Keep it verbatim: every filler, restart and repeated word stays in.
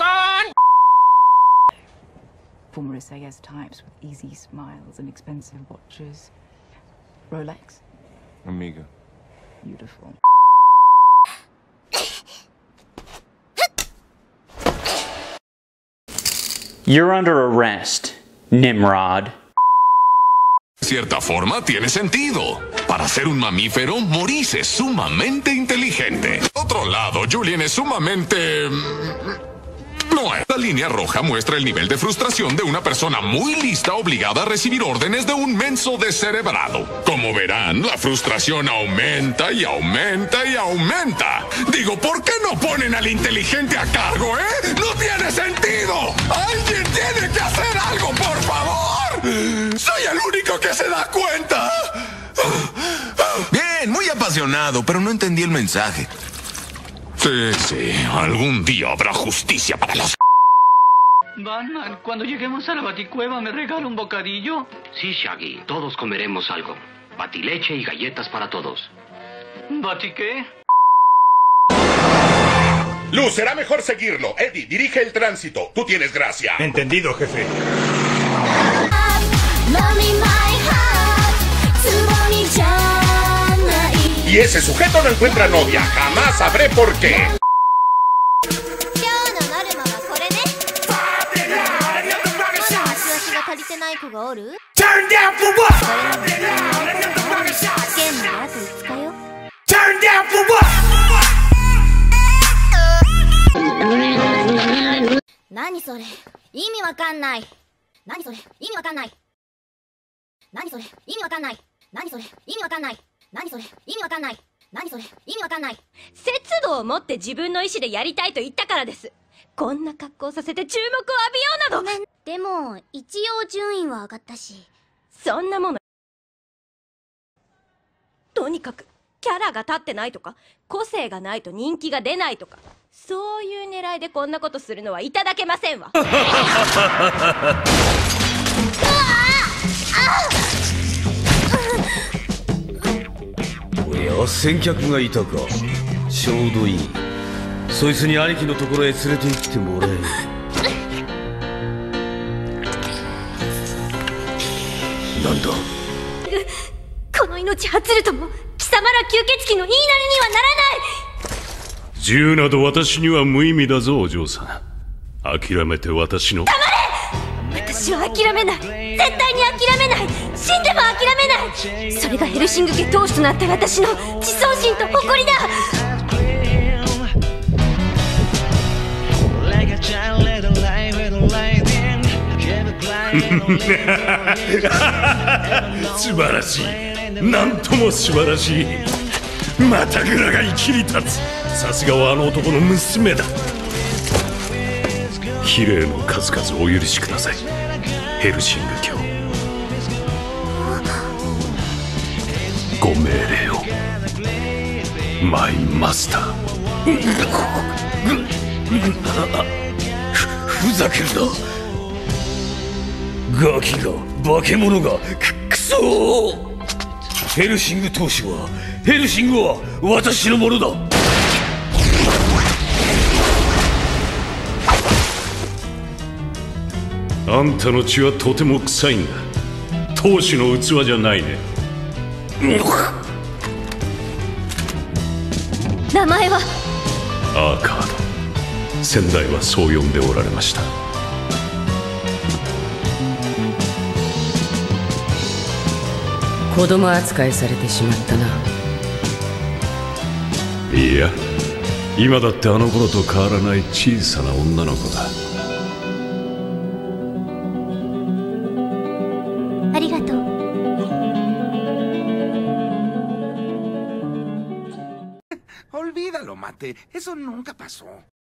con... Former S A S types with easy smiles and expensive watches. Rolex? Amiga. Beautiful. You're under arrest, Nimrod. De cierta forma tiene sentido. Para ser un mamífero, Maurice es sumamente inteligente. Por otro lado, Julien es sumamente... No es. La línea roja muestra el nivel de frustración de una persona muy lista obligada a recibir órdenes de un menso descerebrado. Como verán, la frustración aumenta y aumenta y aumenta. Digo, ¿por qué no ponen al inteligente a cargo, eh? ¡No tiene sentido! ¡Alguien tiene que hacer algo, por favor! ¡Soy el único que se da cuenta! Bien, muy apasionado, pero no entendí el mensaje. Sí, sí, algún día habrá justicia para los... Batman, cuando lleguemos a la Baticueva, ¿me regala un bocadillo? Sí, Shaggy, todos comeremos algo. Batileche y galletas para todos. ¿Bati qué? Luz, será mejor seguirlo. Eddie, dirige el tránsito. Tú tienes gracia. Entendido, jefe. Y ese sujeto no encuentra novia. Jamás sabré por qué. Turn down for what? Turn down for what? 何それ意味わかんない何それ意味わかんない何それ意味わかんない何それ意味わかんない何それ意味わかんない何それ意味わかんない節度を持って自分の意思でやりたいと言ったからです。こんな格好させて注目を浴びようなど。 ごめんでも一応順位は上がったしそんなものとにかくキャラが立ってないとか個性がないと人気が出ないとかそういう狙いでこんなことするのはいただけませんわ。 おや先客がいたか。ちょうどいい。そいつに兄貴のところへ連れて行ってもらえ。なんだこの命はつるとも貴様ら吸血鬼の言いなりにはならない。 銃など私には無意味だぞお嬢さん。諦めて私の。 黙れ。私は諦めない。絶対に諦めない。死んでも諦めない。それがヘルシング家当主となった私の自尊心と誇りだ。 素晴らしい。なんとも素晴らしい。またぐらが生きり立つ。さすがはあの男の娘だ。綺麗の数々お許しくださいヘルシング卿。ご命令をマイマスター。 ふざけるなガキが化け物がくくそー。ヘルシング当主はヘルシングは私のものだ。 あんたの血はとても臭いんだ。当主の器じゃないね。 名前はアーカード。先代はそう呼んでおられました。 子供扱いされてしまったな。 いや今だってあの頃と変わらない小さな女の子だ。 ありがとう。 Olvídalo, Mate. Eso nunca pasó.